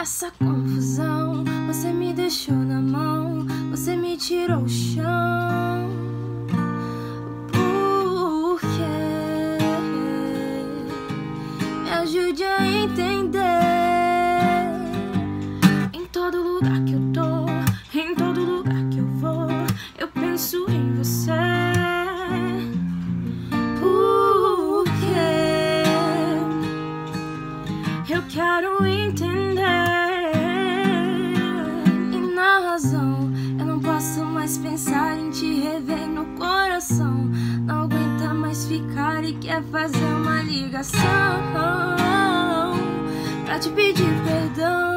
dessa confusão, você me deixou na mão, você me tirou o chão. Por quê? Me ajude a entender. Em todo lugar que eu tô, em todo lugar que eu vou, eu penso em você. Por quê? Eu quero entender. E na razão, eu não posso mais pensar em te rever no coração. Não aguenta mais ficar e quer fazer uma ligação pra te pedir perdão.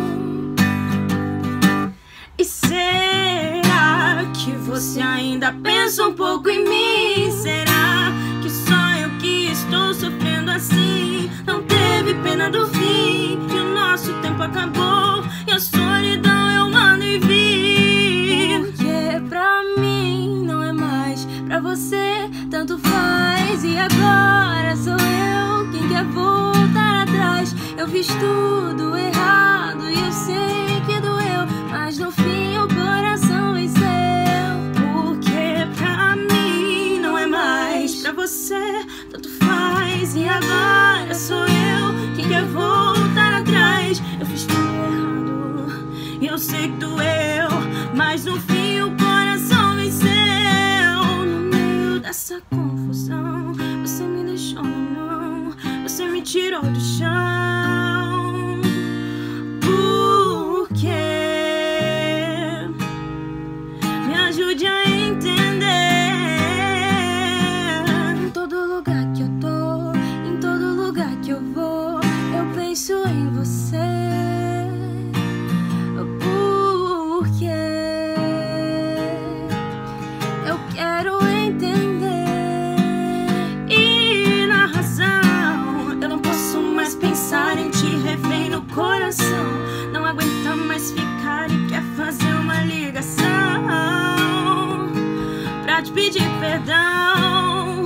E será que você ainda pensa um pouco em mim? Será que só eu que estou sofrendo assim? Não teve pena do fim e o nosso tempo acabou, e a solidão eu mandei vir. Porque pra mim não é mais, pra você tanto faz. E agora sou eu quem quer voltar atrás. Eu fiz tudo errado e eu sei que doeu, mas no fim o coração venceu. Porque pra mim não é mais, pra você tanto faz. E agora sou eu quem quer voltar atrás. Eu fiz tudo errado e eu sei que doeu, mas no fim o coração venceu. No meio dessa confusão, você me deixou na mão, você me tirou do chão. Por quê? Me ajude a entender. Em todo lugar que eu tô, em todo lugar que eu vou, eu penso em você. Por quê? Eu quero entender. E na razão, eu não posso mais pensar em te rever no coração. Não aguenta mais ficar e quer fazer uma ligação pra te pedir perdão.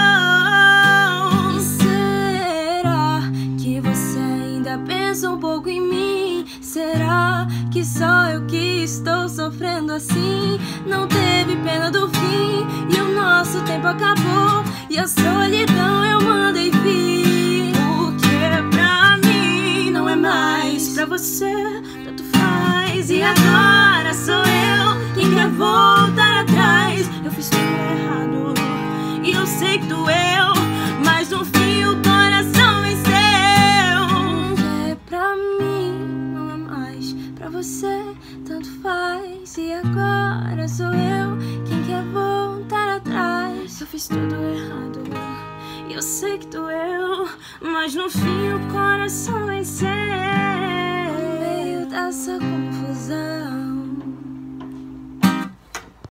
E será que você ainda pensa um pouco em mim? Será que só eu que estou sofrendo assim? Não teve pena do fim e o nosso tempo acabou, e a solidão eu mandei vir. Porque pra mim não é mais, pra você tanto faz. E agora sou eu quem quer voltar atrás. Eu fiz tudo errado e eu sei que doeu, mas no fim o coração venceu. Porque pra mim não é mais, pra você tanto faz. E agora sou eu quem quer voltar atrás. Eu fiz tudo errado e eu sei que doeu, mas no fim o coração venceu. No meio dessa confusão,